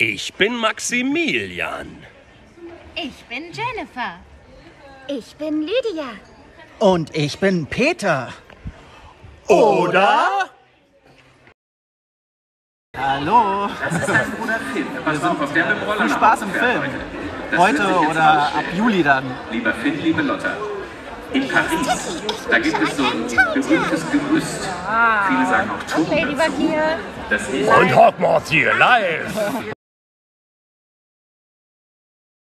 Ich bin Maximilian. Ich bin Jennifer. Ich bin Lydia. Und ich bin Peter. Oder? Hallo. Das ist dein Bruder Finn. Pass auf, der mit dem Roller Viel Spaß im Film. Heute oder ab Juli dann. Lieber Finn, liebe Lotta. In Paris, da gibt es so ein berühmtes Gerüst. Viele sagen auch Turm. Ladybug hier. Das ist Und Hogwarts hier, live.